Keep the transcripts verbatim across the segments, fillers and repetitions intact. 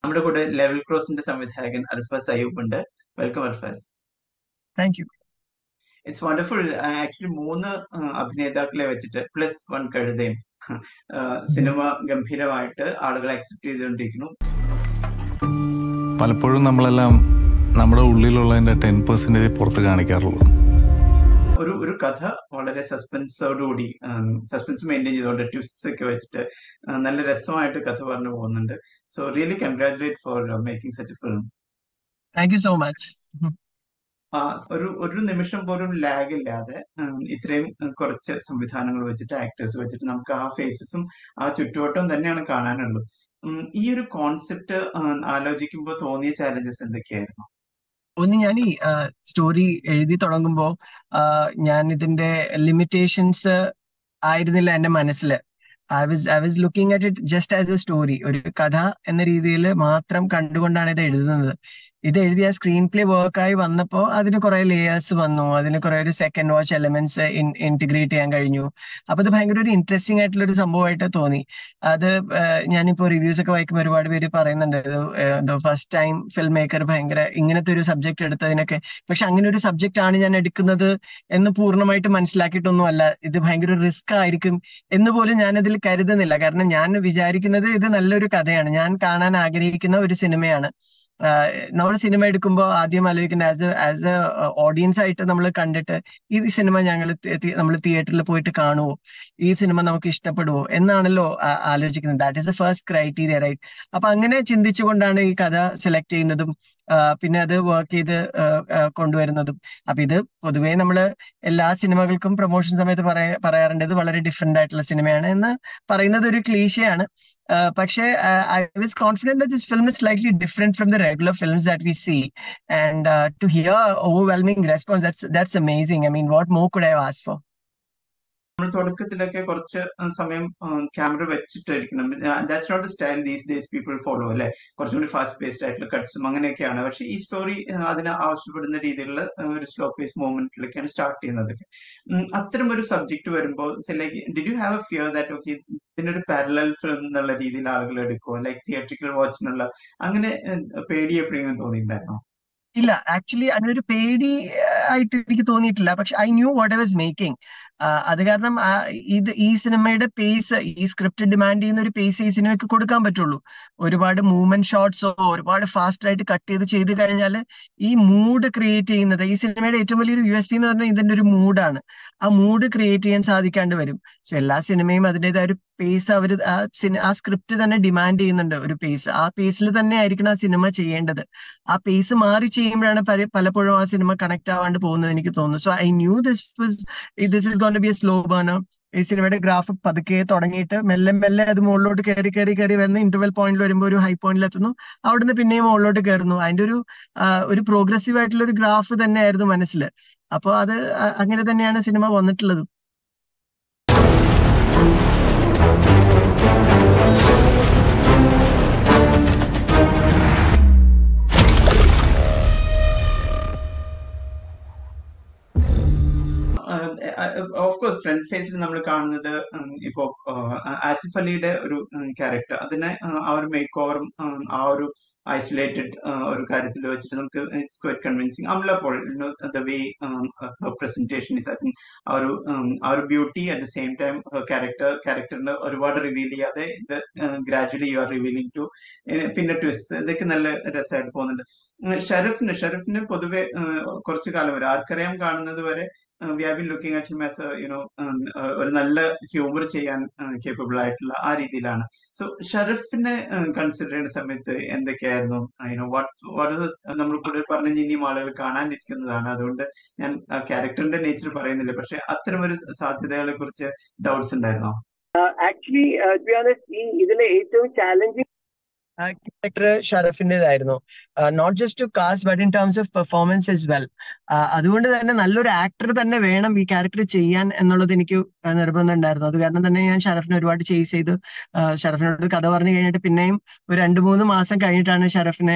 നമ്മുടെ കൂടെ ലെവൽ ക്രോസിന്റെ സംവിധായകൻ അൽഫാസ് അയ്യൂബ് ഉണ്ട്. Welcome Alfaz. Thank you. It's wonderful. Actually മൂന്ന് അഭിനേതാക്കളെ വെച്ചിട്ട് പ്ലസ് വൺ കഴുതയും സിനിമ ഗംഭീരമായിട്ട് ആളുകൾ അക്സെപ്റ്റ് ചെയ്തുകൊണ്ടിരിക്കുന്നു. പലപ്പോഴും നമ്മളെല്ലാം നമ്മുടെ ഉള്ളിലുള്ളതിന്റെ ടെൻ പെർസെന്റേജ് പുറത്ത് കാണിക്കാറുള്ളൂ. ഒരു ഒരു കഥ വളരെ സസ്പെൻസോടുകൂടി സസ്പെൻസ് മെയിൻറ്റെയിൻ ചെയ്തുകൊണ്ട് ട്വിസ്റ്റ്സ് ഒക്കെ വെച്ചിട്ട് നല്ല രസമായിട്ട് കഥ പറഞ്ഞു പോകുന്നുണ്ട്. So really congratulate for making such a film. Thank you so much. ഒരു ഒരു നിമിഷം പോലും ലാഗ് ഇല്ലാതെ ഇത്രയും കുറച്ച് സംവിധാനങ്ങൾ വെച്ചിട്ട് ആക്ടേഴ്സ് വെച്ചിട്ട് നമുക്ക് ആ ഫേസസും ആ ചുറ്റുവട്ടവും തന്നെയാണ് കാണാനുള്ളത്. ഈ ഒരു കോൺസെപ്റ്റ് ആലോചിക്കുമ്പോൾ തോന്നിയ ചാലഞ്ചസ് എന്തൊക്കെയായിരുന്നു? ഒന്ന്, ഞാൻ ഈ സ്റ്റോറി എഴുതി തുടങ്ങുമ്പോ ഞാൻ ഇതിന്റെ ലിമിറ്റേഷൻസ് ആയിരുന്നില്ല എന്റെ മനസ്സിൽ. I was I was looking at it just as a story, ഒരു കഥ എന്ന രീതിയിൽ മാത്രം കണ്ടുകൊണ്ടാണ് ഇത് എഴുതുന്നത്. ഇത് എഴുതിയ സ്ക്രീൻ പ്ലേ വർക്കായി വന്നപ്പോൾ അതിന് കുറെ ലേയേഴ്സ് വന്നു, അതിന് കുറെ ഒരു സെക്കൻഡ് വാച്ച് എലമെന്റ്സ് ഇന്റഗ്രേറ്റ് ചെയ്യാൻ കഴിഞ്ഞു. അപ്പൊ അത് ഭയങ്കര ഒരു ഇൻട്രസ്റ്റിംഗ് ആയിട്ടുള്ള ഒരു സംഭവമായിട്ട് തോന്നി. അത് ഞാനിപ്പോ റിവ്യൂസ് ഒക്കെ വായിക്കുമ്പോൾ ഒരുപാട് പേര് പറയുന്നുണ്ട് എന്തോ ഫസ്റ്റ് ടൈം ഫിൽം മേക്കർ ഭയങ്കര ഇങ്ങനത്തെ ഒരു സബ്ജക്ട് എടുത്തതിനൊക്കെ. പക്ഷെ അങ്ങനെ ഒരു സബ്ജക്റ്റ് ആണ് ഞാൻ എടുക്കുന്നത് എന്ന് പൂർണ്ണമായിട്ട് മനസ്സിലാക്കിയിട്ടൊന്നും അല്ല. ഇത് ഭയങ്കര റിസ്ക് ആയിരിക്കും എന്ന് പോലും ഞാനതിൽ കരുതുന്നില്ല. കാരണം ഞാൻ വിചാരിക്കുന്നത് ഇത് നല്ലൊരു കഥയാണ്, ഞാൻ കാണാൻ ആഗ്രഹിക്കുന്ന ഒരു സിനിമയാണ്. നമ്മൾ സിനിമ എടുക്കുമ്പോൾ ആദ്യം ആലോചിക്കേണ്ട as a as a audience ആയിട്ട് നമ്മൾ കണ്ടിട്ട് ഈ സിനിമ ഞങ്ങൾ നമ്മൾ തിയേറ്ററിൽ പോയിട്ട് കാണുമോ, ഈ സിനിമ നമുക്ക് ഇഷ്ടപ്പെടുവോ എന്നാണല്ലോ ആലോചിക്കുന്നത്. That is a first criteria, right? അപ്പൊ അങ്ങനെ ചിന്തിച്ചുകൊണ്ടാണ് ഈ കഥ സെലക്ട് ചെയ്യുന്നതും പിന്നെ അത് വർക്ക് ചെയ്ത് കൊണ്ടുവരുന്നതും. അപ്പൊ ഇത് പൊതുവേ നമ്മള് എല്ലാ സിനിമകൾക്കും പ്രൊമോഷൻ സമയത്ത് പറയാ പറയാറുണ്ട് ഇത് വളരെ ഡിഫറെന്റ് ആയിട്ടുള്ള സിനിമയാണ് എന്ന് പറയുന്നത് ഒരു ക്ലീഷയാണ്. പക്ഷേ I was confident that this film is slightly different from the regular films that we see, and uh, to hear overwhelming response, that's that's amazing. I mean, what more could I have asked for? നമ്മൾ തുടക്കത്തിലൊക്കെ കുറച്ച് സമയം camera വെച്ചിട്ടായിരിക്കണം. That's not the style these days people follow അല്ലെ, കുറച്ചും കൂടി fast paced ആയിട്ടുള്ള കട്ട്സും അങ്ങനെയൊക്കെയാണ്. പക്ഷെ ഈ സ്റ്റോറി അതിന് ആവശ്യപ്പെടുന്ന രീതിയിലുള്ള ഒരു സ്ലോ പേസ് മൂവ്മെന്റിലൊക്കെയാണ് സ്റ്റാർട്ട് ചെയ്യുന്നതൊക്കെ. അത്തരം ഒരു സബ്ജക്ട് വരുമ്പോൾ like did you have a fear that okay ഇതിനൊരു പാരലൽ ഫിലിം എന്നുള്ള രീതിയിൽ ആളുകൾ എടുക്കുമോ, ലൈക്ക് തിയേറ്ററിക്കൽ വാച്ചിനുള്ള അങ്ങനെ പേടി എപ്പോഴെങ്കിലും തോന്നിയിട്ടുണ്ടായിരുന്നോ? ഇല്ല, ആക്ച്വലി അതിനൊരു പേടി ആയിട്ട് എനിക്ക് തോന്നിയിട്ടില്ല. പക്ഷെ I knew what I was making. അത് കാരണം ഇത് ഈ സിനിമയുടെ പേസ്, ഈ സ്ക്രിപ്റ്റ് ഡിമാൻഡ് ചെയ്യുന്ന ഒരു പേസ് ഈ സിനിമയ്ക്ക് കൊടുക്കാൻ പറ്റുള്ളൂ. ഒരുപാട് മൂവ്മെന്റ് ഷോട്ട്സോ ഒരുപാട് ഫാസ്റ്റ് ആയിട്ട് കട്ട് ചെയ്ത് ചെയ്ത് കഴിഞ്ഞാൽ ഈ മൂഡ് ക്രിയേറ്റ് ചെയ്യുന്നത്, ഈ സിനിമയുടെ ഏറ്റവും വലിയൊരു യു എസ് പി എന്ന് പറഞ്ഞാൽ ഇതിന്റെ ഒരു മൂഡാണ്. ആ മൂഡ് ക്രിയേറ്റ് ചെയ്യാൻ സാധിക്കാണ്ട് വരും. സോ എല്ലാ സിനിമയും അതിൻ്റെതായ ഒരു പേസ് അവർ ആ സ്ക്രിപ്റ്റ് തന്നെ ഡിമാൻഡ് ചെയ്യുന്നുണ്ട്, ഒരു പേസ്. ആ പേസിൽ തന്നെ ആയിരിക്കണം ആ സിനിമ ചെയ്യേണ്ടത്. ആ പേസ് മാറി ചെയ്യുമ്പോഴാണ് പലപ്പോഴും ആ സിനിമ കണക്ട് ആവാണ്ട് പോകുന്നത് എനിക്ക് തോന്നുന്നു. So I knew this was this is going to be a slow burner. ഈ സിനിമയുടെ ഗ്രാഫ് പതുക്കെ തുടങ്ങിയിട്ട് മെല്ലെ മെല്ലെ അത് മുകളിലോട്ട് കയറി കയറി കയറി വന്ന് ഇന്റർവെൽ പോയിന്റിൽ വരുമ്പോൾ ഒരു ഹൈ പോയിന്റിൽ എത്തുന്നു, അവിടുന്ന് പിന്നെയും മുകളിലോട്ട് കയറുന്നു. അതിന്റെ ഒരു ഒരു പ്രോഗ്രസീവ് ആയിട്ടുള്ള ഒരു ഗ്രാഫ് തന്നെയായിരുന്നു മനസ്സിൽ. അപ്പോൾ അത് അങ്ങനെ തന്നെയാണ് സിനിമ വന്നിട്ടുള്ളത്. ഓഫ് കോഴ്സ് ഫ്രണ്ട് ഫേസിൽ നമ്മൾ കാണുന്നത് ഇപ്പോ ആസിഫ് അലിയുടെ ഒരു ക്യാരക്ടർ, അതിനെ ആ ഒരു മേക്ക് ഓവറും ആ ഒരു ഐസൊലേറ്റഡ് ഒരു കാര്യത്തിൽ വെച്ചിട്ട് നമുക്ക് it's quite convincing. Amala Paul the way presentation is as ആ ഒരു ആ ഒരു beauty at the same time character ക്യാരക്ടറിന് ഒരുപാട് റിവീൽ ചെയ്യാതെ ഇത് gradually you are revealing to പിന്നെ ട്വിസ്റ്റ്, ഇതൊക്കെ നല്ല രസമായിട്ട് പോകുന്നുണ്ട്. ഷെരീഫിന് ഷെരീഫിന് പൊതുവെ കുറച്ചു കാലം വരെ ആർക്കറിയാം കാണുന്നത് വരെ we have been looking at him as you know ഒരു നല്ല ഹ്യൂമർ ചെയ്യാൻ കേപ്പബിൾ ആയിട്ടുള്ള ആ രീതിയിലാണ്. സോ ഷെരീഫിനെ കൺസിഡർ ചെയ്യുന്ന സമയത്ത് എന്തൊക്കെയായിരുന്നു യുനോ വാട്ട് വാട്ട് നമ്മൾ കൂടുതൽ പറഞ്ഞു ഇനിയും ആളുകൾ കാണാനിരിക്കുന്നതാണ്, അതുകൊണ്ട് ഞാൻ ക്യാരക്ടറിന്റെ നേച്ചർ പറയുന്നില്ല, പക്ഷെ അത്തരം ഒരു സാധ്യതകളെ കുറിച്ച് ഡൗട്ട്സ് ഉണ്ടായിരുന്നോ? ആക്ച്വലി ഇതിലെ ഏറ്റവും ചാലഞ്ചിങ് ക്യാരക്ടർ ഷറഫിൻ്റെതായിരുന്നു. Not just to cast but in terms of performance as well. അതുകൊണ്ട് തന്നെ നല്ലൊരു ആക്ടർ തന്നെ വേണം ഈ ക്യാരക്ടർ ചെയ്യാൻ എന്നുള്ളത് എനിക്ക് നിർബന്ധം ഉണ്ടായിരുന്നു. അത് കാരണം തന്നെ ഞാൻ ഷറഫിനെ ഒരുപാട് ചേസ് ചെയ്തു. ഷറഫിനോട് കഥ പറഞ്ഞു കഴിഞ്ഞിട്ട് പിന്നെയും ഒരു രണ്ടു മൂന്ന് മാസം കഴിഞ്ഞിട്ടാണ് ഷറഫിനെ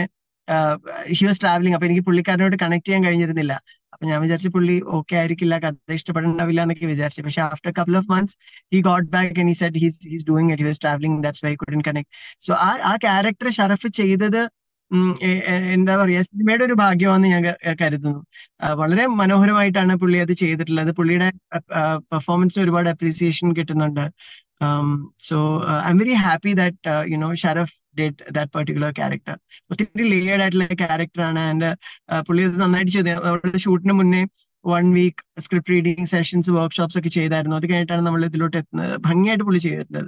ഹി വാസ് ട്രാവലിംഗ്. അപ്പൊ എനിക്ക് പുള്ളിക്കാരനോട് കണക്ട് ചെയ്യാൻ കഴിഞ്ഞിരുന്നില്ല. അപ്പൊ ഞാൻ വിചാരിച്ചു പുള്ളി ഓക്കെ ആയിരിക്കില്ല, കഥ ഇഷ്ടപ്പെടണ്ടാവില്ല എന്നൊക്കെ വിചാരിച്ചു. പക്ഷെ after couple of months he got back and he said he's he's doing it, he was travelling, that's why couldn't connect. So ah ah character Sharaf ചെയ്തത് ഉം, എ- എ- എന്താ പറയാ, സിനിമയുടെ ഒരു ഭാഗ്യമാണെന്ന് ഞാൻ ക- കരുതുന്നു. ആ, വളരെ മനോഹരമായിട്ടാണ് പുള്ളി അത് ചെയ്തിട്ടുള്ളത്. പുള്ളിയുടെ പെർഫോമൻസിന് ഒരുപാട് അപ്രീസിയേഷൻ കിട്ടുന്നുണ്ട്. So I M very happy that you know Sharaf did that particular character. ഒത്തിരി ലേയേർഡ് ആയിട്ടുള്ള ക്യാരക്ടറാണ്. ആൻഡ് പുള്ളി അത് നന്നായിട്ട് ചെയ്തു. അവരുടെ ഷൂട്ടിന് മുന്നേ one week script reading sessions, workshops ഒക്കെ ചെയ്തായിരുന്നു. അത് കഴിഞ്ഞിട്ടാണ് നമ്മൾ ഇതിലോട്ട് എത്തുന്നത്. ഭംഗിയായിട്ട് പുള്ളി ചെയ്തിട്ടുള്ളത്.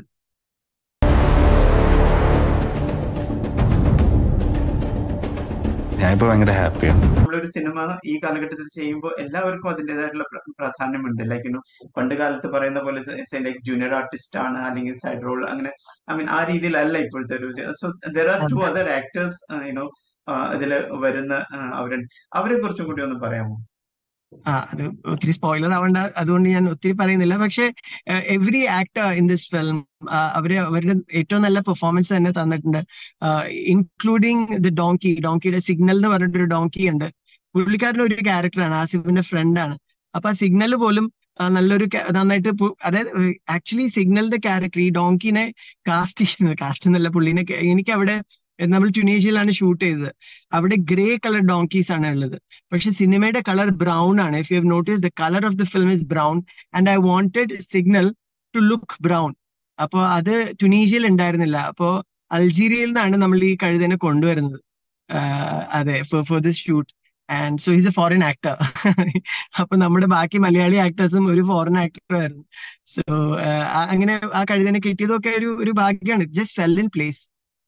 ഞാനിപ്പോ ഭയങ്കര ഹാപ്പിയാണ്. നമ്മളൊരു സിനിമ ഈ കാലഘട്ടത്തിൽ ചെയ്യുമ്പോൾ എല്ലാവർക്കും അതിൻ്റെതായിട്ടുള്ള പ്ര- പ്രാധാന്യമുണ്ട്. ലൈക്ക് യുനോ പണ്ട് കാലത്ത് പറയുന്ന പോലെ ലൈക്ക് ജൂനിയർ ആർട്ടിസ്റ്റ് ആണ് അല്ലെങ്കിൽ സൈഡ് റോൾ, അങ്ങനെ ഐ മീൻ ആ രീതിയിലല്ല ഇപ്പോഴത്തെ ഒരു. So there are two other actors you know ഇതില് വരുന്ന uh, അവരുണ്ട്. അവരെ കുറിച്ചും കൂടി ഒന്ന് പറയാമോ? ആ അത് ഒത്തിരി സ്പോയിലർ ആവണ്ട, അതുകൊണ്ട് ഞാൻ ഒത്തിരി പറയുന്നില്ല. പക്ഷെ every actor in this film അവര് അവരുടെ ഏറ്റവും നല്ല പെർഫോമൻസ് തന്നെ തന്നിട്ടുണ്ട്. Including the donkey. ഡോങ്കിയുടെ സിഗ്നൽ എന്ന് പറഞ്ഞിട്ടൊരു ഡോങ്കി ഉണ്ട്. പുള്ളിക്കാരൻ ഒരു ക്യാരക്ടറാണ്, ആസിഫിന്റെ ഫ്രണ്ടാണ്. അപ്പൊ ആ സിഗ്നൽ പോലും ആ, നല്ലൊരു ca- നന്നായിട്ട് പു- അതായത് ആക്ച്വലി സിഗ്നലിന്റെ ക്യാരക്ടർ ഈ ഡോങ്കിനെ കാസ്റ്റ് ചെയ്യുന്നത്, കാസ്റ്റ് എന്നല്ല പുള്ളിനെ ക- എനിക്ക് അവിടെ നമ്മൾ ട്യൂണീഷ്യയിലാണ് ഷൂട്ട് ചെയ്തത്. അവിടെ ഗ്രേ കളർ ഡോങ്കീസ് ആണ് ഉള്ളത്. പക്ഷെ സിനിമയുടെ കളർ ബ്രൗൺ ആണ്. If you have notice the colour of the film is brown and I wanted signal to look brown. അപ്പോ അത് ട്യൂണീഷ്യയിൽ ഉണ്ടായിരുന്നില്ല. അപ്പോ അൾജീരിയയിൽ നിന്നാണ് നമ്മൾ ഈ കഴുതനെ കൊണ്ടുവരുന്നത്. ആഹ് അതെ, for this shoot. And so is a foreign actor. അപ്പൊ നമ്മുടെ ബാക്കി മലയാളി ആക്ടേഴ്സും ഒരു ഫോറിൻ ആക്ടർ ആയിരുന്നു. സോ അങ്ങനെ ആ കഴുതനെ കിട്ടിയതൊക്കെ ഒരു ഒരു ഭാഗ്യമാണ്. Just fell in place.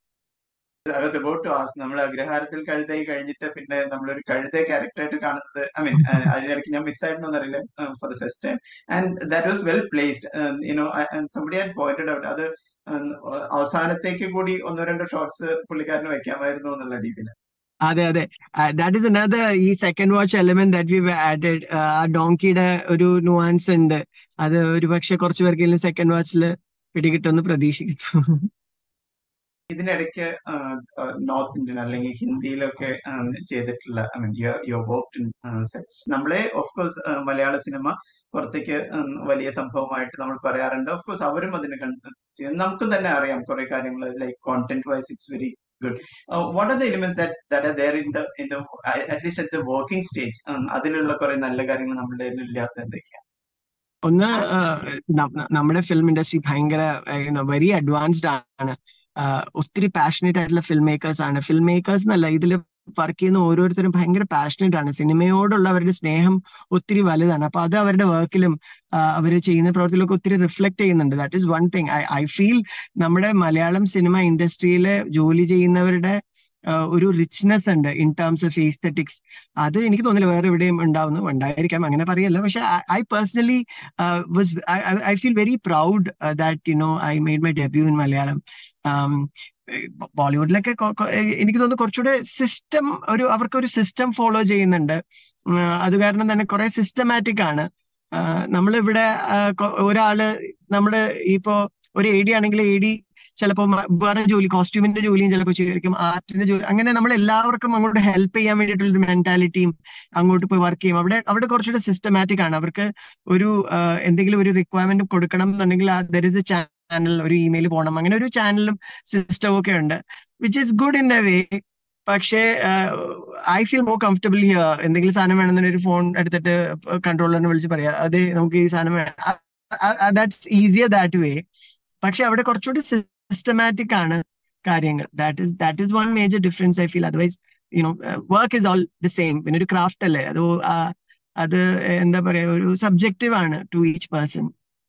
I was about to ask, നമ്മൾ അഗ്രഹാരത്തിൽ കഴുതയായി കഴിഞ്ഞിട്ട് പിന്നെ നമ്മളൊരു കഴുതയെ ക്യാരക്ടറായിട്ട് കാണുന്നത്, ഐ മീൻ അതിനിടയ്ക്ക് ഞാൻ മിസ്സായിരുന്നു എന്നറിയില്ല for the first time. And that was well placed you know. Somebody had pointed out അത് um, അവസാനത്തേക്ക് കൂടി ഒന്നോ രണ്ടോ ഷോട്ട്സ് പുള്ളിക്കാരന് വെക്കാമായിരുന്നു എന്നുള്ള രീതിയിൽ. അതെ അതെ, ദാറ്റ് ഇസ് അനദർ ഈ second watch element that we added. ആ ഡോങ്കിയുടെ ഒരു നുവാൻസ് ഉണ്ട്. അത് ഒരു പക്ഷെ കുറച്ചു പേർക്കെങ്കിലും സെക്കൻഡ് വാച്ചിൽ പിടികിട്ടുമെന്ന് പ്രതീക്ഷിക്കുന്നു. ഇതിനിടയ്ക്ക് നോർത്ത് ഇന്ത്യൻ അല്ലെങ്കിൽ ഹിന്ദിയിലൊക്കെ um, ചെയ്തിട്ടുള്ള, I mean you work in such, നമ്മളെ ഓഫ് കോഴ്സ് മലയാള സിനിമ പുറത്തേക്ക് um, വലിയ സംഭവമായിട്ട് നമ്മൾ പറയാറുണ്ട്. ഓഫ് കോഴ്സ് അവരും അതിന് കണ്ട് ചെയ്യും. നമുക്കും തന്നെ അറിയാം കുറെ കാര്യങ്ങൾ, like content wise it's very good. What are the elements that that are there in the in the at least at the working stage? അതിലുള്ള കുറെ നല്ല കാര്യങ്ങൾ നമ്മുടെ ഇല്ലാത്ത എന്തൊക്കെയാണ്? ഒന്ന് ആ, ന- ന- നമ്മുടെ ഫിലിം ഇൻഡസ്ട്രി ഭയങ്കര വെരി അഡ്വാൻസ്ഡ് ആണ്. ആ, ഒത്തിരി പാഷനേറ്റ് ആയിട്ടുള്ള ഫിലിം മേക്കേഴ്സ് ആണ്. ഫിലിം മേക്കേഴ്സ് എന്നല്ല, ഇതിൽ വർക്ക് ചെയ്യുന്ന ഓരോരുത്തരും ഭയങ്കര പാഷനേറ്റ് ആണ്. സിനിമയോടുള്ള അവരുടെ സ്നേഹം ഒത്തിരി വലുതാണ്. അപ്പൊ അത് അവരുടെ വർക്കിലും അവർ ചെയ്യുന്ന പ്രവർത്തിയിലൊക്കെ ഒത്തിരി റിഫ്ലക്ട് ചെയ്യുന്നുണ്ട്. That is one thing I I feel. നമ്മുടെ മലയാളം സിനിമ ഇൻഡസ്ട്രിയിൽ ജോലി ചെയ്യുന്നവരുടെ ആ, ഒരു റിച്ച്നെസ് ഉണ്ട് ഇൻ ടേംസ് ഓഫ് എസ്തെറ്റിക്സ്. അത് എനിക്ക് തോന്നുന്നില്ല വേറെ എവിടെയും ഉണ്ടാവുന്നു. ഉണ്ടായിരിക്കാം, അങ്ങനെ പറയല്ല. പക്ഷെ I personally was I feel very proud that you know I made my debut in Malayalam. ബോളിവുഡിലൊക്കെ കൊ- കൊ- എനിക്ക് തോന്നുന്നു കുറച്ചുകൂടെ സിസ്റ്റം, ഒരു അവർക്കൊരു സിസ്റ്റം ഫോളോ ചെയ്യുന്നുണ്ട്. ഉം, അത് കാരണം തന്നെ കുറെ സിസ്റ്റമാറ്റിക് ആണ്. ആഹ് നമ്മളിവിടെ ആഹ് കൊ- ഒരാള് നമ്മള് ഇപ്പോ ഒരു എ ഡി ആണെങ്കിൽ എ ഡി ചിലപ്പോ മ- വേറെ ജോലി, കോസ്റ്റ്യൂമിന്റെ ജോലിയും ചിലപ്പോൾ ചെയ്തിരിക്കും, ആർട്ടിന്റെ ജോലി, അങ്ങനെ നമ്മൾ എല്ലാവർക്കും അങ്ങോട്ട് ഹെൽപ്പ് ചെയ്യാൻ വേണ്ടിയിട്ടുള്ള ഒരു മെന്റാലിറ്റിയും അങ്ങോട്ട് പോയി വർക്ക് ചെയ്യും. അവിടെ അവിടെ കുറച്ചുകൂടെ സിസ്റ്റമാറ്റിക് ആണ്. അവർക്ക് ഒരു ആഹ് എന്തെങ്കിലും ഒരു റിക്വയർമെന്റ് കൊടുക്കണം എന്നുണ്ടെങ്കിൽ ദർ ഇസ് എ ചാനൽ, ഒരു ഇമെയിൽ പോകണം, അങ്ങനെ ഒരു ചാനലും സിസ്റ്റവും ഒക്കെ ഉണ്ട്, which is good in a way. പക്ഷേ I feel more comfortable here. എന്തെങ്കിലും സാധനം വേണമെന്നുണ്ടെങ്കിൽ ഒരു ഫോൺ എടുത്തിട്ട് കൺട്രോളറിനെ വിളിച്ച് പറയാം, അതെ നമുക്ക് ഈ സാധനം വേണം. That's easier that way. പക്ഷെ അവിടെ കുറച്ചുകൂടി സിസ്റ്റമാറ്റിക് ആണ് കാര്യങ്ങൾ. That is that is one major difference I feel. Otherwise you know work is all the same. പിന്നെ ഒരു ക്രാഫ്റ്റ് അല്ലേ അത്. ആ, അത് എന്താ പറയാ, ഒരു സബ്ജക്റ്റീവ് ആണ് to each person.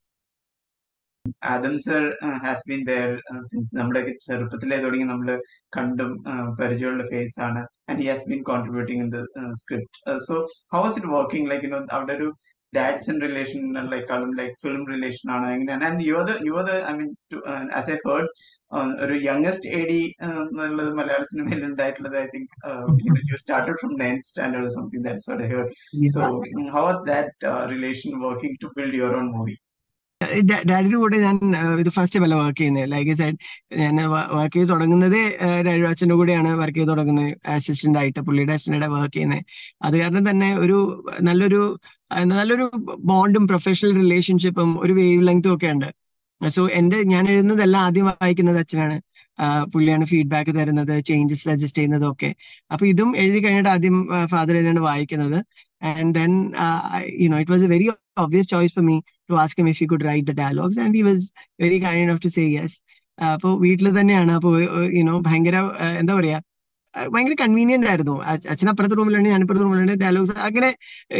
Adam sir has been there since നമ്മുടെയൊക്കെ ചെറുപ്പത്തിലേ തുടങ്ങി നമ്മൾ കണ്ടും uh, പരിചയമുള്ള ഫേസ് ആണ്. And he has been contributing in the script. So how was it working, like you know അവിടെ ഒരു ഡാഡ്സ് ഇൻ റിലേഷൻ ലൈക്കാളും ലൈക്ക് ഫിലിം റിലേഷൻ ആണോ എങ്ങനെയാണ്? And you are the you are the I mean as a heard ഒരു youngest A D എന്നുള്ളത് മലയാള സിനിമയിൽ ഉണ്ടായിട്ടുള്ളത്. I think you started from ninth standard something, that's what I heard. So how was that uh, relation working to build your own movie? ഡാഡിയുടെ കൂടെ ഞാൻ ഇത് first അല്ല വർക്ക് ചെയ്യുന്നത്. ലൈക്ക് ഐ സെഡ്, ഞാൻ വർക്ക് ചെയ്ത് തുടങ്ങുന്നത് രാജു അച്ഛൻ്റെ കൂടെയാണ് വർക്ക് ചെയ്ത് തുടങ്ങുന്നത് അസിസ്റ്റന്റ് ആയിട്ട്, പുള്ളിയുടെ അസിസ്റ്റന്റ് വർക്ക് ചെയ്യുന്നത്. അത് കാരണം തന്നെ ഒരു നല്ലൊരു നല്ലൊരു ബോണ്ടും പ്രൊഫഷണൽ റിലേഷൻഷിപ്പും ഒരു വേവ് ലെങ്തും ഒക്കെ ഉണ്ട്. സോ എന്റെ ഞാൻ എഴുതുന്നതെല്ലാം ആദ്യം വായിക്കുന്നത് അച്ഛനാണ്. പുള്ളിയാണ് ഫീഡ്ബാക്ക് തരുന്നത്, ചേഞ്ചസ് സജസ്റ്റ് ചെയ്യുന്നതും ഒക്കെ. അപ്പൊ ഇതും എഴുതി കഴിഞ്ഞിട്ട് ആദ്യം ഫാദർ തന്നെയാണ് വായിക്കുന്നത്. And then, uh, I, you know, it was a very obvious choice for me to ask him if he could write the dialogues, and he was very kind enough to say yes. അപ്പോൾ വീട്ടിൽ തന്നെയാണ്. അപ്പോൾ you know ഭയങ്കര എന്താ പറയാ, ഭയങ്കര convenient ആയിരുന്നു. അച്ഛൻ അപ്പുറത്തെ റൂമിലാണ്, ഞാൻ ഇപ്പുറത്തെ റൂമിലാണ്. ഡയലോഗ്സ് അങ്ങനെ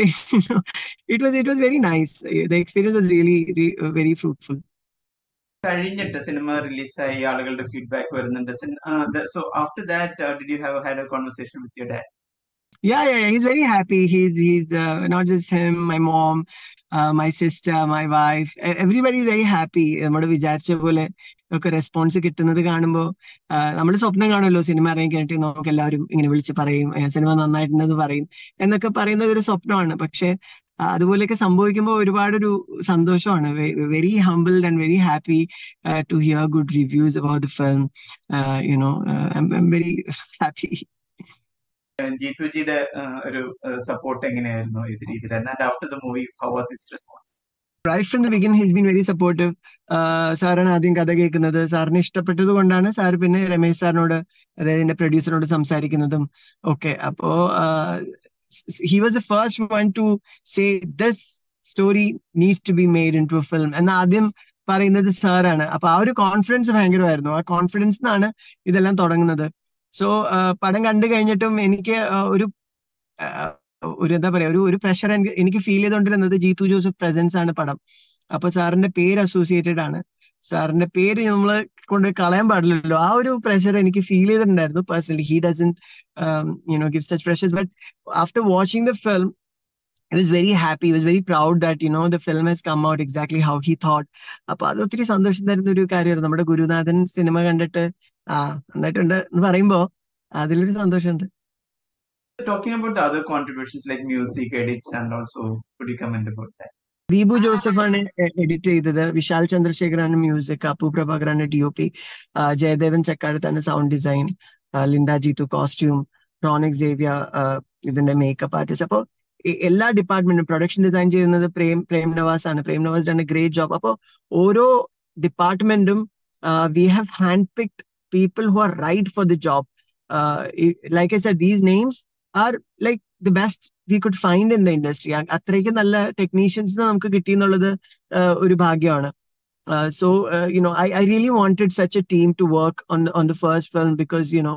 it was it was very nice. The experience was really very fruitful. കഴിഞ്ഞിട്ട് സിനിമ റിലീസായി ആളുകളുടെ ഫീഡ്ബാക്ക് വരുന്നുണ്ട്. So after that did you have had a conversation with your dad? Yeah, yeah, he's very happy. He's he's uh, not just him, my mom, uh, my sister, my wife. Everybody is very happy. നമ്മൾ വിചാരിച്ച പോലെ ഒക്കെ response കിട്ടുന്നത് കാണുമ്പോൾ നമ്മൾ സ്വപ്നം കാണുമല്ലോ, cinema ഇറങ്ങി കഴിഞ്ഞിട്ട് നമുക്ക് എല്ലാവരും ഇങ്ങനെ വിളിച്ച് പറയും സിനിമ നന്നായിട്ടുണ്ടെന്ന് പറയും എന്നൊക്കെ പറയുന്നത് ഒരു സ്വപ്നമാണ്. പക്ഷെ അതുപോലെയൊക്കെ സംഭവിക്കുമ്പോൾ ഒരുപാടൊരു സന്തോഷമാണ്. Very humbled and very happy to hear good reviews about the film. You know, I M very happy. ജീത്തുജിയുടെ ഒരു സപ്പോർട്ട് എങ്ങനെയായിരുന്നു ഇത് രീതിയിൽ? And after the movie how was his response? Right from the beginning, he's been very supportive. സാറാണ് ആദ്യം കഥ കേൾക്കുന്നത്. സാറിന് ഇഷ്ടപ്പെട്ടത് കൊണ്ടാണ് സാർ പിന്നെ രമേശ് സാറിനോട്, അതായത് എന്റെ പ്രൊഡ്യൂസറിനോട് സംസാരിക്കുന്നതും ഒക്കെ. അപ്പോ he was the first one to say this story needs to be made into a film എന്ന് ആദ്യം പറയുന്നത് സാറാണ്. അപ്പൊ ആ ഒരു കോൺഫിഡൻസ് ഭയങ്കരമായിരുന്നു. ആ കോൺഫിഡൻസ് നിന്നാണ് ഇതെല്ലാം തുടങ്ങുന്നത്. സോ പടം കണ്ടു കഴിഞ്ഞിട്ടും എനിക്ക് ഒരു ഒരു എന്താ പറയാ ഒരു ഒരു പ്രഷർ എനിക്ക് ഫീൽ ചെയ്തുകൊണ്ടിരുന്നത് ജീത്തു ജോസഫ് പ്രസൻസ് ആണ് പടം. അപ്പൊ സാറിന്റെ പേര് അസോസിയേറ്റഡ് ആണ്, സാറിന്റെ പേര് നമ്മൾ കൊണ്ട് കളയാൻ പാടില്ലല്ലോ. ആ ഒരു പ്രഷർ എനിക്ക് ഫീൽ ചെയ്തിട്ടുണ്ടായിരുന്നു personally. He doesn't you know give such pressures, but after watching the film I was very happy. I was very proud that, you know, the film has come out exactly how he thought. അപ്പൊ അത് ഒത്തിരി സന്തോഷം തരുന്ന ഒരു കാര്യമാണ്. നമ്മുടെ ഗുരുനാഥൻ cinema കണ്ടിട്ട് ആ നന്നായിട്ടുണ്ട് എന്ന് പറയുമ്പോ അതിലൊരു സന്തോഷമുണ്ട്. Talking about the other contributions like music edits and also, could you comment about that? Deepu Joseph ആണ് എഡിറ്റ് ചെയ്തത്, വിശാൽ ചന്ദ്രശേഖറാണ് മ്യൂസിക്, അപ്പു പ്രഭാകറാണ് ഡി ഒ പി, ജയദേവൻ ചക്കാടത്താണ് sound design, Linda Jeethu costume, Ronex സേവ്യ ഇതിന്റെ മേക്കപ്പ് ആർട്ടിസ്റ്റ്. അപ്പൊ എല്ലാ ഡിപ്പാർട്ട്മെന്റും പ്രൊഡക്ഷൻ ഡിസൈൻ ചെയ്യുന്നത് പ്രേം പ്രേം നവാസ് ആണ്. Prem Nawas done a great job. അപ്പോൾ ഓരോ ഡിപ്പാർട്ട്മെന്റും we have hand picked people who are right for the job. Like I said, these names are like the best we could find in the industry. അത്രയ്ക്ക് നല്ല technicians നമുക്ക് കിട്ടി എന്നുള്ളത് ഒരു ഭാഗ്യമാണ്. So you know I I really wanted such a team to work on on the first film, because you know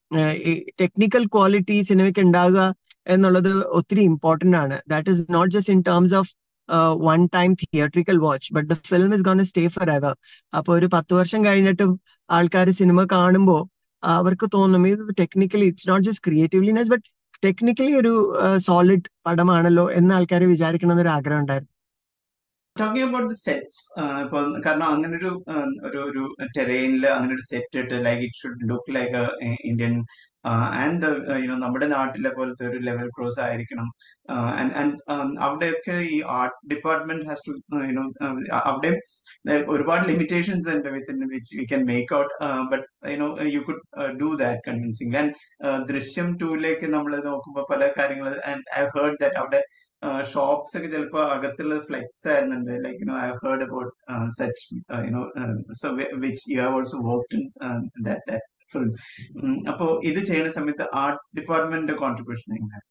technical quality സിനിമയ്ക്ക് ഉണ്ടാവുക എന്നുള്ളത് ഒത്തിരി ഇമ്പോർട്ടന്റ് ആണ്. That is not just in terms of one time theatrical watch, but the film is gonna stay for ever. അപ്പൊ ഒരു പത്ത് വർഷം കഴിഞ്ഞിട്ടും ആൾക്കാർ സിനിമ കാണുമ്പോൾ അവർക്ക് തോന്നും ഇത് technically it's not just creatively nice, but technically ഒരു സോളിഡ് പടമാണല്ലോ എന്ന് ആൾക്കാർ വിചാരിക്കണം എന്നൊരു ആഗ്രഹം ഉണ്ടായിരുന്നു. ടോക്കിംഗ് അബൌട്ട് ദി സെറ്റ്സ്, ഇപ്പൊ കാരണം അങ്ങനെ ഒരു ഒരു ടെറൈനിൽ അങ്ങനെ ഒരു സെറ്റ് ഇട്ട് like it should look like Indian and you know നമ്മുടെ നാട്ടിലെ പോലത്തെ ഒരു ലെവൽ ക്രോസ് ആയിരിക്കണം. ആൻഡ് അവിടെയൊക്കെ ഈ art department has to you know അവിടെ ഒരുപാട് ലിമിറ്റേഷൻസ് ഉണ്ട് within which we can make out, but you know you could do that convincing. And Drishyam ടൂയിലേക്ക് നമ്മൾ നോക്കുമ്പോൾ പല കാര്യങ്ങൾ, ആൻഡ് ഐ ഹേർഡ് ദാറ്റ് അവിടെ ഷോപ്സ് ഒക്കെ ചിലപ്പോൾ അകത്തുള്ള ഫ്ലെക്സ് ആയിരുന്നുണ്ട്. Like you know I heard about such you know so which you have also worked in that film. അപ്പോ ഇത് ചെയ്യുന്ന സമയത്ത് ആർട്ട് ഡിപ്പാർട്ട്മെന്റിന്റെ കോൺട്രിബ്യൂഷൻ എങ്ങനെയാണ്?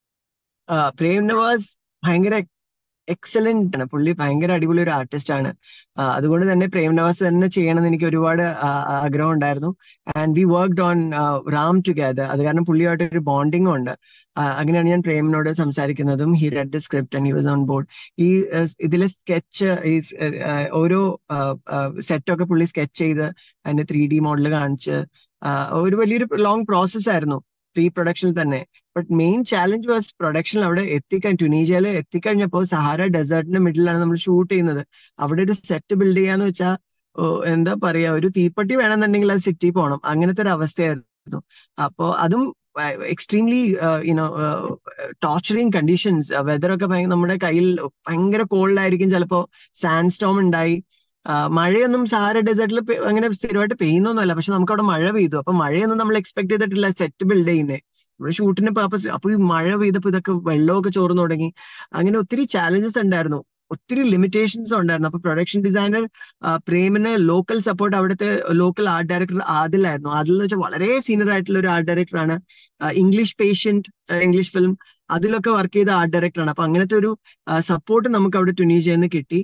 പ്രേം നവാസ് ഭയങ്കര എക്സലന്റ് ആണ്. പുള്ളി ഭയങ്കര അടിപൊളി ഒരു ആർട്ടിസ്റ്റ് ആണ്. അതുകൊണ്ട് തന്നെ പ്രേം നവാസ് തന്നെ ചെയ്യണമെന്ന് എനിക്ക് ഒരുപാട് ആഗ്രഹം ഉണ്ടായിരുന്നു. And we worked on Ram together. അത് കാരണം പുള്ളിയായിട്ട് ഒരു ബോണ്ടിങ്ങും ഉണ്ട്. അങ്ങനെയാണ് ഞാൻ പ്രേമിനോട് സംസാരിക്കുന്നതും. He read the script and he was on board. ഈ ഇതിലെ സ്കെച്ച്, ഈ ഓരോ സെറ്റൊക്കെ പുള്ളി സ്കെച്ച് ചെയ്ത് അതിന്റെ ത്രീ ഡി മോഡൽ കാണിച്ച് ഒരു വലിയൊരു ലോങ് പ്രോസസ് ആയിരുന്നു പ്രീ പ്രൊഡക്ഷനിൽ തന്നെ. ബട്ട് മെയിൻ ചാലഞ്ച് വാസ് പ്രൊഡക്ഷനിൽ അവിടെ എത്തിക്കാൻ, ട്യൂണീഷ്യയിൽ എത്തിക്കഴിഞ്ഞപ്പോൾ സഹാര ഡെസേർട്ടിന്റെ മിഡിലാണ് നമ്മൾ ഷൂട്ട് ചെയ്യുന്നത്. അവിടെ ഒരു സെറ്റ് ബിൽഡ് ചെയ്യാന്ന് വെച്ചാൽ എന്താ പറയാ, ഒരു തീപ്പെട്ടി വേണമെന്നുണ്ടെങ്കിൽ അത് സിറ്റി പോകണം, അങ്ങനത്തെ ഒരു അവസ്ഥയായിരുന്നു. അപ്പോ അതും എക്സ്ട്രീംലി യുനോ ടോർച്ചറിങ് കണ്ടീഷൻസ്. വെതറൊക്കെ നമ്മുടെ കയ്യിൽ ഭയങ്കര കോൾഡ് ആയിരിക്കും, ചിലപ്പോ സാൻഡ് സ്റ്റോം ഉണ്ടായി. മഴയൊന്നും സഹാര ഡെസേർട്ടിൽ അങ്ങനെ സ്ഥിരമായിട്ട് പെയ്യുന്നൊന്നുമല്ല, പക്ഷെ നമുക്ക് അവിടെ മഴ പെയ്തു. അപ്പൊ മഴയൊന്നും നമ്മൾ എക്സ്പെക്ട് ചെയ്തിട്ടില്ല സെറ്റ് ബിൽഡ് ചെയ്യുന്നത്, ഇവിടെ ഷൂട്ടിന്റെ പർപ്പസ്. അപ്പൊ ഈ മഴ പെയ്തപ്പോ ഇതൊക്കെ വെള്ളമൊക്കെ ചോർന്നു തുടങ്ങി. അങ്ങനെ ഒത്തിരി ചാലഞ്ചസ് ഉണ്ടായിരുന്നു, ഒത്തിരി ലിമിറ്റേഷൻസ് ഉണ്ടായിരുന്നു. അപ്പൊ പ്രൊഡക്ഷൻ ഡിസൈനർ പ്രേമിന് ലോക്കൽ സപ്പോർട്ട് അവിടുത്തെ ലോക്കൽ ആർട്ട് ഡയറക്ടർ ആദിലായിരുന്നു. ആദിൽ എന്ന് വെച്ചാൽ വളരെ സീനിയർ ആയിട്ടുള്ള ഒരു ആർട്ട് ഡയറക്ടറാണ്. ഇംഗ്ലീഷ് പേഷ്യന്റ്, ഇംഗ്ലീഷ് ഫിലിം, അതിലൊക്കെ വർക്ക് ചെയ്ത ആർട്ട് ഡയറക്ടറാണ്. അപ്പൊ അങ്ങനത്തെ ഒരു സപ്പോർട്ട് നമുക്ക് അവിടെ ട്യൂണീഷ്യയിൽ നിന്ന് കിട്ടി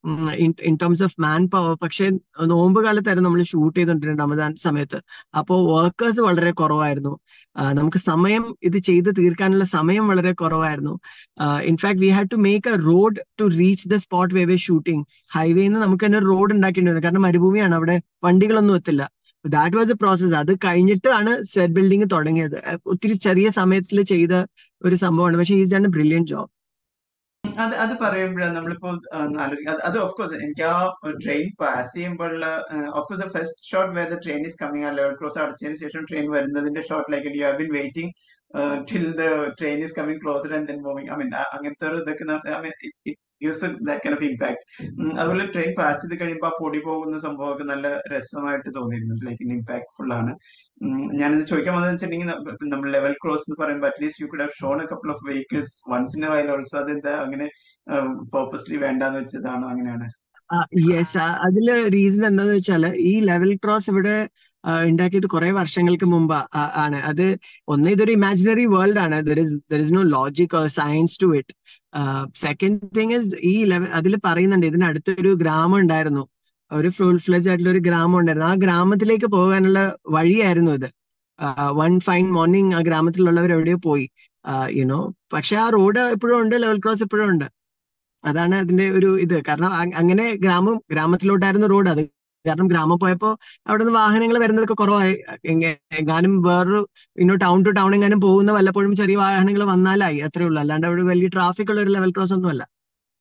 in terms of man power. പക്ഷെ നോമ്പ് കാലത്തായിരുന്നു നമ്മൾ ഷൂട്ട് ചെയ്തോണ്ടിരുന്നത്, റമദാൻ സമയത്ത്. അപ്പോൾ വർക്കേഴ്സ് വളരെ കുറവായിരുന്നു, നമുക്ക് സമയം ഇത് ചെയ്ത് തീർക്കാനുള്ള സമയം വളരെ കുറവായിരുന്നു. In fact we had to make a road to reach the spot way way shooting. ഹൈവേന്ന് നമുക്ക് തന്നെ റോഡ് ഉണ്ടാക്കേണ്ടി വന്നു, കാരണം മരുഭൂമിയാണ്, അവിടെ വണ്ടികളൊന്നും എത്തില്ല. That was a process. അത് കഴിഞ്ഞിട്ടാണ് സെറ്റ് ബിൽഡിംഗ് തുടങ്ങിയത്. ഒത്തിരി ചെറിയ സമയത്തിൽ ചെയ്ത ഒരു സംഭവമാണ്, പക്ഷെ is done a brilliant job. അത് അത് പറയുമ്പോഴാണ് നമ്മളിപ്പോ ആലോചിക്കുക, അത് ഓഫ്കോഴ്സ് എനിക്ക് ആ ട്രെയിൻ പാസ് ചെയ്യുമ്പോഴുള്ള of course first shot where the train is coming, ആ ലെവൽ ക്രോസ് അടച്ചതിന് ശേഷം ട്രെയിൻ വരുന്നതിന്റെ shot like you have been waiting till the train is coming closer and then moving. I mean അങ്ങനത്തെ ഒരു ഇതൊക്കെ I mean gives that kind of impact. അതുപോലെ train pass ചെയ്ത് കഴിയുമ്പോൾ ആ പൊടി പോകുന്ന സംഭവമൊക്കെ നല്ല രസമായിട്ട് തോന്നിയിരുന്നു, ലൈക്ക് ഇമ്പാക്ട്ഫുൾ ആണ്. ഞാനിത് ചോദിക്കാൻ വന്നതെന്ന് വെച്ചിട്ടുണ്ടെങ്കിൽ നമ്മൾ ലെവൽ ക്രോസ് എന്ന് പറയുമ്പോൾ at least you could have shown a couple of vehicles once in a while also. അതെന്താ അങ്ങനെ പേർപ്പസ്ലി വേണ്ടാന്ന് വെച്ചതാണോ, അങ്ങനെയാണ്? യെസ്, അതില് റീസൺ എന്താന്ന് വെച്ചാല് ഈ ലെവൽ ക്രോസ് ഇവിടെ ഉണ്ടാക്കിയത് കുറെ വർഷങ്ങൾക്ക് മുമ്പ് ആണ്. അത് ഒന്ന്, ഇതൊരു ഇമാജിനറി വേൾഡ് ആണ്, there is there is no logic or science to it. Second thing is ഈ ലെവൽ അതിൽ പറയുന്നുണ്ട് ഇതിനടുത്തൊരു ഗ്രാമം ഉണ്ടായിരുന്നു, ഒരു ഫുൾ ഫ്ലെജ് ആയിട്ടുള്ള ഒരു ഗ്രാമം ഉണ്ടായിരുന്നു. ആ ഗ്രാമത്തിലേക്ക് പോകാനുള്ള വഴിയായിരുന്നു ഇത്. വൺ ഫൈൻ മോർണിംഗ് ആ ഗ്രാമത്തിലുള്ളവർ എവിടെയോ പോയി, യുനോ. പക്ഷെ ആ റോഡ് ഇപ്പോഴും ഉണ്ട്, ലെവൽ ക്രോസ് ഇപ്പോഴും ഉണ്ട്. അതാണ് അതിന്റെ ഒരു ഇത്. കാരണം അങ്ങനെ ഗ്രാമം ഗ്രാമത്തിലോട്ടായിരുന്നു റോഡ്. അത് കാരണം ഗ്രാമം പോയപ്പോ അവിടെ നിന്ന് വാഹനങ്ങൾ വരുന്നതൊക്കെ കുറവായി. എങ്ങാനും വേറൊരു ഇന്നോ ടൗൺ ടു ടൗൺ എങ്ങാനും പോകുന്ന വല്ലപ്പോഴും ചെറിയ വാഹനങ്ങൾ വന്നാലായി, അത്രേ ഉള്ളൂ. അല്ലാണ്ട് അവിടെ വലിയ ട്രാഫിക് ഉള്ള ഒരു ലെവൽ ക്രോസ് ഒന്നും അല്ല.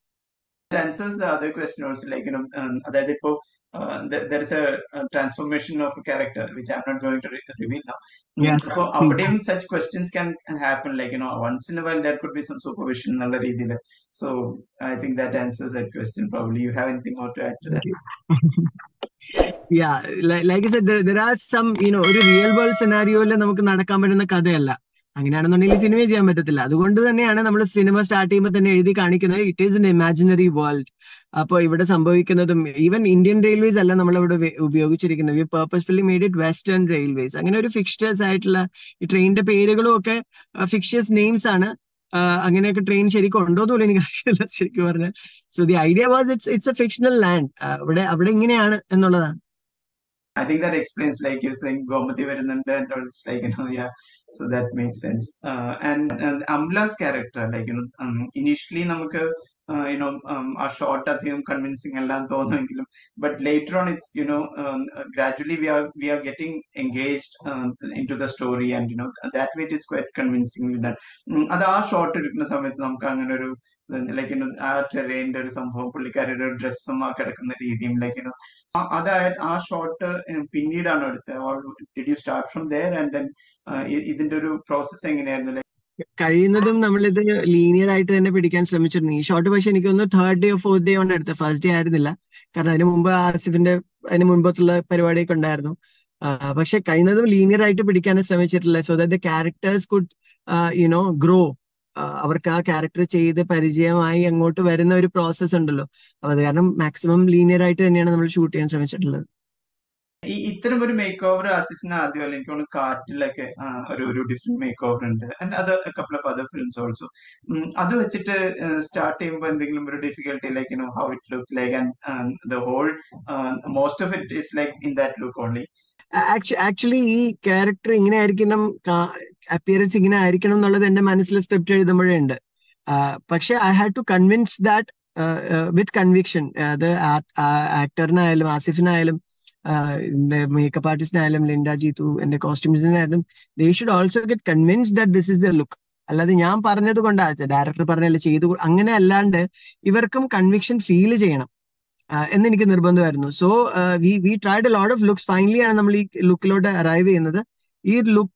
answers the other question also, like, you know, um, അതായത് ഇപ്പോ uh, there, there is a, a transformation of a character which I'm not going to re reveal now. Yes, so അവിടെയും such questions can happen, like, you know, once in a while there could be some supervision എന്നുള്ള രീതിയിൽ. So I think that answers that question. Probably you have anything more to add to that? Yeah, like, like I said, there, there are some, you know, ഒരു real world സെനാരിയോയിൽ നമുക്ക് നടക്കാൻ പറ്റുന്ന കഥയല്ല. അങ്ങനെയാണെന്നുണ്ടെങ്കിൽ cinema ചെയ്യാൻ പറ്റത്തില്ല. അതുകൊണ്ട് തന്നെയാണ് നമ്മൾ സിനിമ സ്റ്റാർട്ട് ചെയ്യുമ്പോൾ തന്നെ എഴുതി കാണിക്കുന്നത് it is an imaginary world. അപ്പൊ ഇവിടെ സംഭവിക്കുന്നതും ഈവൻ ഇന്ത്യൻ റെയിൽവേസ് അല്ല നമ്മളിവിടെ ഉപയോഗിച്ചിരിക്കുന്നത്. We purposefully made it western railways. അങ്ങനെ ഒരു ഫിക്സ്റ്റേഴ്സ് ആയിട്ടുള്ള ഈ ട്രെയിനിന്റെ പേരുകളും ഒക്കെ ഫിക്സ്റ്റേഴ്സ് നെയിംസ് ആണ്. അങ്ങനെയൊക്കെ ട്രെയിൻ ശരിക്കും ഉണ്ടോന്നുമില്ല എനിക്ക് അറിയില്ല ശരിക്കും പറഞ്ഞാൽ. So the idea was it's it's a fictional land. അവിടെ അവിടെ ഇങ്ങനെയാണ് എന്നുള്ളതാണ്. I think that explains, like you're saying, Gomati Varinanda, and it's like, you know, yeah, so that makes sense. Uh, and, and Amla's character, like, you know, um, initially, namukku, uh, you know, um, a short adhigam convincing allan thonnuengilum, but later on, it's, you know, um, gradually we are we are getting engaged uh, into the story, and, you know, that way it is quite convincingly done. Ad aa short irukkunna samayathu namukku angane oru like, you know, ആ ടെറൈൻ്റെ ഒരു സംഭവം, പുള്ളിക്കാരുടെ ഒരു ഡ്രസ്സും ആ കിടക്കുന്ന രീതിയും, like, you no, അതായത് ആ ഷോട്ട് പിന്നീടാണ് എടുത്തത്? Or did you start from there and then ഇതിന്റെ ഒരു പ്രോസസ് എങ്ങനെയായിരുന്നു? കഴിയുന്നതും നമ്മളിത് ലീനിയർ ആയിട്ട് തന്നെ പിടിക്കാൻ ശ്രമിച്ചിരുന്നു. ഈ ഷോട്ട് പക്ഷെ എനിക്ക് തോന്നുന്നു തേർഡ് ഡേ ഫോർത്ത് ഡേ ആണ് എടുത്തത്, ഫസ്റ്റ് ഡേ ആയിരുന്നില്ല. കാരണം അതിന് മുമ്പ് ആസിഫിന്റെ അതിന് മുൻപത്തുള്ള പരിപാടിയൊക്കെ ഉണ്ടായിരുന്നു. പക്ഷെ കഴിയുന്നതും ലീനിയർ ആയിട്ട് പിടിക്കാനും ശ്രമിച്ചിട്ടില്ല, so that the characters could you know grow. അവർക്ക് ആ ക്യാരക്ടർ ചെയ്ത് പരിചയമായി അങ്ങോട്ട് വരുന്ന ഒരു പ്രോസസ് ഉണ്ടല്ലോ. അപ്പൊ അത് കാരണം മാക്സിമം ലീനിയർ ആയിട്ട് തന്നെയാണ് നമ്മൾ ഷൂട്ട് ചെയ്യാൻ ശ്രമിച്ചിട്ടുള്ളത്. ഈ ഇത്തരം ഒരു മേക്ക് ഓവർ ആസിഫിന് ആദ്യമല്ല, എനിക്ക് തോന്നുന്നു കാറ്റിലൊക്കെ ഒരു ഒരു ഡിഫറെന്റ് മേക്ക് ഓവർ ഉണ്ട്, ആൻഡ് അത് couple of other films also. അത് വെച്ചിട്ട് സ്റ്റാർട്ട് ചെയ്യുമ്പോൾ എന്തെങ്കിലും ഒരു difficulty, like, you know, how it look like, and the whole most of it is like in that look only. Actually ഈ character ഇങ്ങനെ ആയിരിക്കണം, അപ്പിയറൻസ് ഇങ്ങനെ ആയിരിക്കണം എന്നുള്ളത് എന്റെ മനസ്സിൽ സ്ക്രിപ്റ്റ് എഴുതുമ്പോഴേ ഉണ്ട്. പക്ഷെ I had to convince that with conviction. അത് ആക്ടറിനായാലും ആസിഫിനായാലും എന്റെ മേക്കപ്പ് ആർട്ടിസ്റ്റിനായാലും ലിൻഡ ജീതു എന്റെ കോസ്റ്റ്യൂംസിനായാലും they should also get convince that this is the look. അല്ലാതെ ഞാൻ പറഞ്ഞത് കൊണ്ടാ, ഡയറക്ടർ പറഞ്ഞല്ലേ ചെയ്തു അങ്ങനെ അല്ലാണ്ട് ഇവർക്കും കൺവിക്ഷൻ ഫീൽ ചെയ്യണം എന്നെനിക്ക് നിർബന്ധമായിരുന്നു. So we we tried a lot of looks. Finally ആണ് നമ്മൾ ഈ ലുക്കിലോട്ട് അറൈവ് ചെയ്യുന്നത്. ഈ ലുക്ക്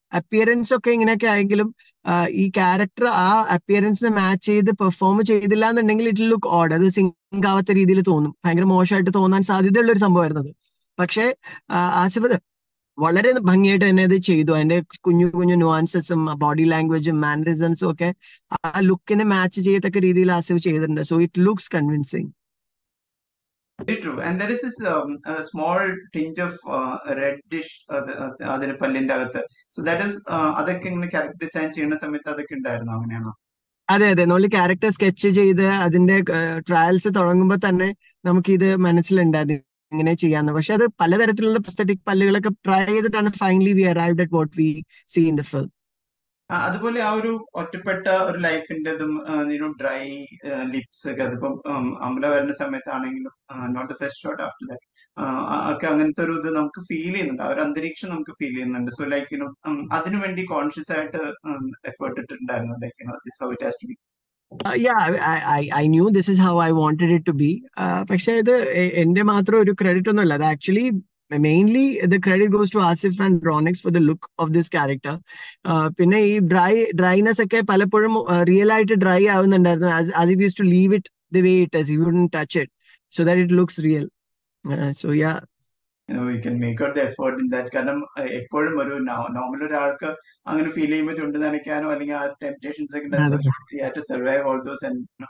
അപ്പിയറൻസ് ഒക്കെ ഇങ്ങനെയൊക്കെ ആയെങ്കിലും ഈ ക്യാരക്ടർ ആ അപ്പിയറൻസിനെ മാച്ച് ചെയ്ത് പെർഫോം ചെയ്തില്ല എന്നുണ്ടെങ്കിൽ ഇറ്റ് ലുക്ക് ഓഡ്, അത് സിങ്ക് ആവാത്ത രീതിയിൽ തോന്നും, ഭയങ്കര മോശമായിട്ട് തോന്നാൻ സാധ്യതയുള്ള ഒരു സംഭവമായിരുന്നു അത്. പക്ഷേ ആസിഫ് വളരെ ഭംഗിയായിട്ട് തന്നെ ഇത് ചെയ്തു. അതിന്റെ കുഞ്ഞു കുഞ്ഞു നുവാൻസസും ബോഡി ലാംഗ്വേജും മാനറിസംസും ഒക്കെ ആ ലുക്കിനെ മാച്ച് ചെയ്യത്തക്ക രീതിയിൽ ആസിഫ് ചെയ്തിട്ടുണ്ട്. So it looks convincing. Very true. And there is this um, a small tinge of uh, reddish അതിന് പല്ലിന്റെ അകത്ത്. So that is അതൊക്കെ ഇങ്ങനെ ക്യാരക്ടർ ഡിസൈൻ ചെയ്യുന്ന സമയത്ത് അതൊക്കെ ഉണ്ടായിരുന്നു, അങ്ങനെയാണോ? അതെ അതെ, നമ്മൾ ക്യാരക്ടർ സ്കെച്ച് ചെയ്ത് അതിന്റെ ട്രയൽസ് തുടങ്ങുമ്പോൾ തന്നെ നമുക്ക് ഇത് മനസ്സിലുണ്ട് ഇങ്ങനെ ചെയ്യാന്ന്. പക്ഷെ അത് പലതരത്തിലുള്ള പ്രസ്തറ്റിക് പല്ലുകളൊക്കെ ട്രൈ ചെയ്തിട്ടാണ് finally we arrived at what we see in the film. അതുപോലെ ആ ഒരു ഒറ്റപ്പെട്ട ഒരു ലൈഫിന്റെതും ഡ്രൈ ലിപ്സ് ഒക്കെ, അതിപ്പം അമല വരുന്ന സമയത്താണെങ്കിലും not the first shot after that ഒക്കെ അങ്ങനത്തെ ഒരു ഇത് നമുക്ക് ഫീൽ ചെയ്യുന്നുണ്ട്, ആ ഒരു അന്തരീക്ഷം നമുക്ക് ഫീൽ ചെയ്യുന്നുണ്ട്. സോ ലൈക്ക് യുനോ അതിനു വേണ്ടി കോൺഷ്യസ് ആയിട്ട് എഫേർട്ട് ഇട്ടിട്ടുണ്ടായിരുന്നു, like you know this how it has to be. Uh, yeah, I, I, I knew this is how I wanted it to be. Uh, പക്ഷേ ഇത് എന്റെ മാത്രം ഒരു ക്രെഡിറ്റ് ഒന്നുമല്ല. അത് actually mainly the credit goes to Asif and Ronix for the look of this character. പിന്നെ ഈ dry dryness ഒക്കെ പലപ്പോഴും റിയൽ ആയിട്ട് ഡ്രൈ ആവുന്നുണ്ടായിരുന്നു. as if used to leave it the way it is, you wouldn't touch it so that it looks real. Uh, so yeah, we can make out the effort in that. കാരണം എപ്പോഴും ഒരു normal ഒരാൾക്ക് അങ്ങനെ feel ചെയ്യുമ്പോൾ ചുണ്ട് നനയ്ക്കാനോ അല്ലെങ്കിൽ ആ temptations ഒക്കെ സർവൈവ് ഓൾ ദോസ്.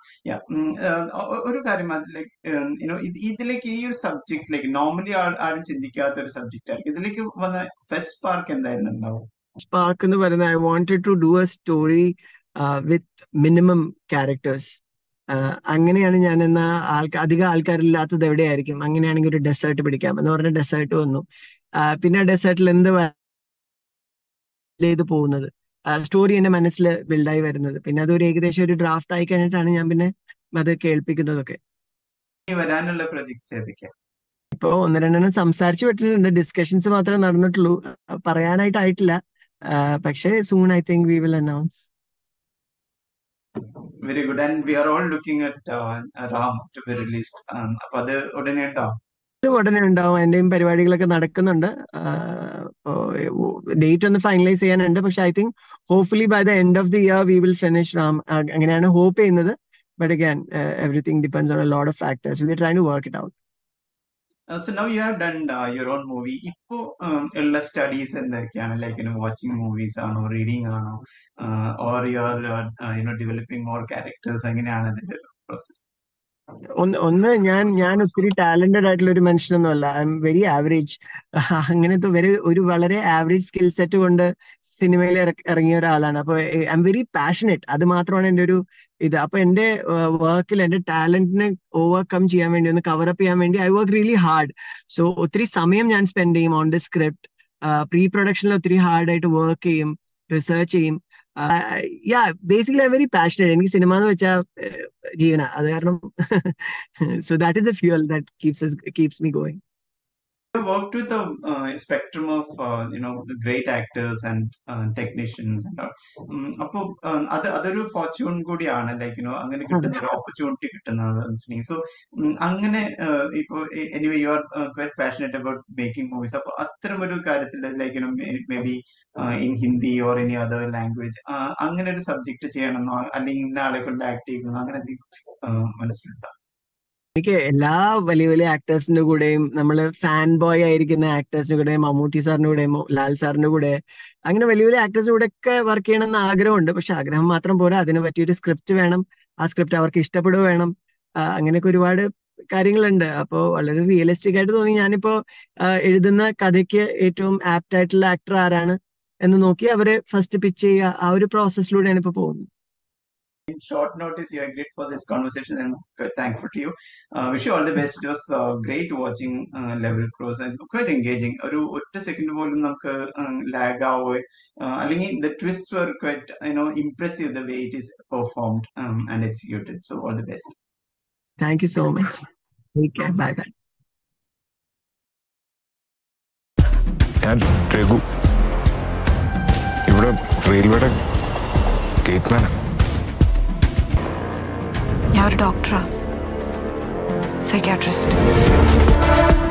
ഒരു കാര്യം ലൈക്ക് യുനോ ഇതിലേക്ക് ഈ ഒരു സബ്ജക്റ്റിലേക്ക് നോർമലി ആരും ചിന്തിക്കാത്ത ഒരു സബ്ജക്റ്റ് ആയിരിക്കും. ഇതിലേക്ക് വന്ന ഫസ്റ്റ് സ്പാർക്ക് എന്തായിരുന്നു ഉണ്ടാവും? സ്പാർക്ക് എന്ന് പറയുന്നത് I wanted to do a story with minimum characters. അങ്ങനെയാണ് ഞാൻ എന്നാ ആൾക്കാർ അധികം ആൾക്കാരില്ലാത്തത് എവിടെയായിരിക്കും, അങ്ങനെയാണെങ്കിൽ ഒരു ഡെസേർട്ട് പിടിക്കാം എന്ന് പറഞ്ഞ ഡെസേർട്ട് വന്നു. പിന്നെ ആ ഡെസേർട്ടിൽ എന്ത് ചെയ്ത് പോകുന്നത്, സ്റ്റോറി എന്റെ മനസ്സിൽ ബിൽഡായി വരുന്നത്. പിന്നെ അതൊരു ഏകദേശം ഒരു ഡ്രാഫ്റ്റ് ആയി കഴിഞ്ഞിട്ടാണ് ഞാൻ പിന്നെ അത് കേൾപ്പിക്കുന്നതൊക്കെ. വരാനുള്ള പ്രൊജക്ട്സ് ഏതൊക്കെയാ? ഇപ്പൊ ഒന്ന് രണ്ടെണ്ണം സംസാരിച്ചു വിട്ടിട്ടുണ്ട്, ഡിസ്കഷൻസ് മാത്രമേ നടന്നിട്ടുള്ളൂ, പറയാനായിട്ടായിട്ടില്ല. പക്ഷേ soon I think we will announce. Very good. And we are all looking at uh, Ram to be released. അപ്പൊ അത് ഉടനെ ഉണ്ടാവും? ഉടനെ ഉണ്ടാവും. എന്റെയും പരിപാടികളൊക്കെ നടക്കുന്നുണ്ട്. ഡേറ്റ് ഒന്ന് ഫൈനലൈസ് ചെയ്യാനുണ്ട്. പക്ഷെ I think hopefully by the end of the year we will finish Ram. അങ്ങനെയാണ് ഹോപ്പ് ചെയ്യുന്നത്. But again everything depends on a lot of factors. We are trying to work it out. Uh, so now you have done uh, your own movie. ഇപ്പോ ഉള്ള studies എന്തൊക്കെയാണ്? Like you know watching movies ആണോ, reading ആണോ, or you are you know developing more characters? എങ്ങനെയാണ് അതിന്റെ process? ഒന്ന് ഒന്ന് ഞാൻ ഞാൻ ഒത്തിരി ടാലന്റഡ് ആയിട്ടുള്ള ഒരു മനുഷ്യനൊന്നും അല്ല. I M very average. അങ്ങനത്തെ വെരി ഒരു വളരെ ആവറേജ് സ്കിൽ സെറ്റ് കൊണ്ട് സിനിമയിൽ ഇറങ്ങിയ ഒരാളാണ്. അപ്പൊ ഐ എം വെരി പാഷനറ്റ്. അത് മാത്രമാണ് എൻ്റെ ഒരു ഇത്. അപ്പൊ എന്റെ വർക്കിൽ എന്റെ ടാലന്റിനെ ഓവർകം ചെയ്യാൻ വേണ്ടി, ഒന്ന് കവറപ്പ് ചെയ്യാൻ വേണ്ടി I work really hard. So ഒത്തിരി സമയം ഞാൻ സ്പെൻഡ് ചെയ്യും ഓൺ ദ സ്ക്രിപ്റ്റ്. പ്രീ പ്രൊഡക്ഷനിൽ ഒത്തിരി ഹാർഡായിട്ട് വർക്ക് ചെയ്യും, റിസർച്ച് ചെയ്യും. Yeah basically I very passionate. എനിക്ക് സിനിമ എന്ന് വെച്ചാൽ ജീവന. അത് കാരണം so that is a fuel that keeps keeps me going. You worked with a uh, spectrum of uh, you know great actors and uh, technicians and all. അപ്പോൾ അത് അതൊരു ഫോർച്യൂൺ കൂടിയാണ്, ലൈക്ക് യുനോ അങ്ങനെ കിട്ടുന്ന ഒരു ഓപ്പർച്യൂണിറ്റി കിട്ടുന്നത്. So അങ്ങനെ ഇപ്പോൾ anyway you are quite passionate about making movies. അപ്പോൾ അത്തരം ഒരു കാര്യത്തിൽ like you know may be in Hindi or any other language അങ്ങനെ ഒരു സബ്ജക്ട് ചെയ്യണമെന്നോ അല്ലെങ്കിൽ ഇന്ന ആളെ കൊണ്ട് ആക്ട് ചെയ്യണമെന്നോ അങ്ങനെ എന്തെങ്കിലും മനസ്സിലുണ്ടോ? എനിക്ക് എല്ലാ വലിയ വലിയ ആക്ടേഴ്സിന്റെ കൂടെയും, നമ്മള് ഫാൻ ബോയ് ആയിരിക്കുന്ന ആക്ടേഴ്സിന്റെ കൂടെ, മമ്മൂട്ടി സാറിന്റെ കൂടെ, ലാൽ സാറിന്റെ കൂടെ, അങ്ങനെ വലിയ വലിയ ആക്ടേഴ്സിന്റെ കൂടെ ഒക്കെ വർക്ക് ചെയ്യണമെന്ന് ആഗ്രഹമുണ്ട്. പക്ഷെ ആഗ്രഹം മാത്രം പോരാ, അതിന് പറ്റിയൊരു സ്ക്രിപ്റ്റ് വേണം, ആ സ്ക്രിപ്റ്റ് അവർക്ക് ഇഷ്ടപ്പെടുക വേണം. അങ്ങനെയൊക്കെ ഒരുപാട് കാര്യങ്ങളുണ്ട്. അപ്പോൾ വളരെ റിയലിസ്റ്റിക് ആയിട്ട് തോന്നി. ഞാനിപ്പോ എഴുതുന്ന കഥയ്ക്ക് ഏറ്റവും ആപ്റ്റ് ആയിട്ടുള്ള ആക്ടർ ആരാണ് എന്ന് നോക്കി അവരെ ഫസ്റ്റ് പിച്ച് ചെയ്യുക. ആ ഒരു പ്രോസസ്സിലൂടെയാണ് ഇപ്പൊ പോകുന്നത്. In short notice, you agreed for this conversation, and I'm thankful to you. Uh, wish you all the best. It was uh, great watching uh, Level Cross and quite engaging. ഒരു ഒറ്റ second പോലും നമുക്ക് lag ആവോ അല്ലെങ്കിൽ the twists were quite you know impressive the way it is performed um, and executed. So all the best. Thank you so much. Take care. Bye bye. ഞാൻ രഘു, ഇവിടെ റെയിൽവേയുടെ ഗേറ്റ്മാനാണ്. ഞാൻ ഒരു ഡോക്ടറാ, സൈക്യാട്രിസ്റ്റ്.